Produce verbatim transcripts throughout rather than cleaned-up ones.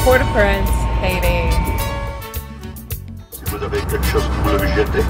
Port-au-Prince, Haiti. Si vous avez quelque chose que vous voulez jeter.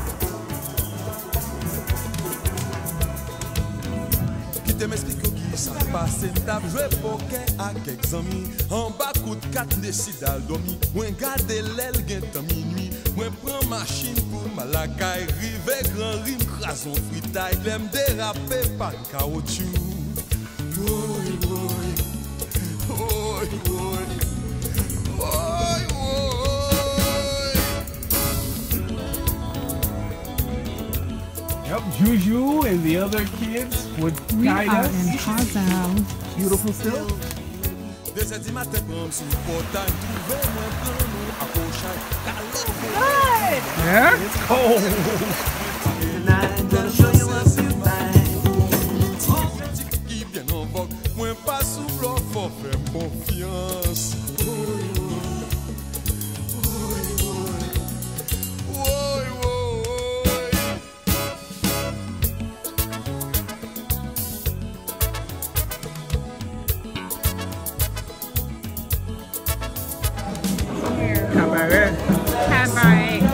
Quitte m'explique qui ça passe, m'tap joué poker à quelques amis. En bas coup de quatre décide à dormir. Moi garde l'aile gen temps minuit. Moi prends machine pour malakaï, rive grand rime crason fritaille. L'aime déraper par caoutchouc. Oi oi. Oi oi. Oi oi. Yep, Juju and the other kids would We guide are us. in Hazal. Beautiful still. Des di matin prendre sur portail, trouver moi prendre nous accrochage. Yeah, it's cold. Qui bien en vogue, moi pas sous l'eau, faut faire confiance. Cabaret. Cabaret.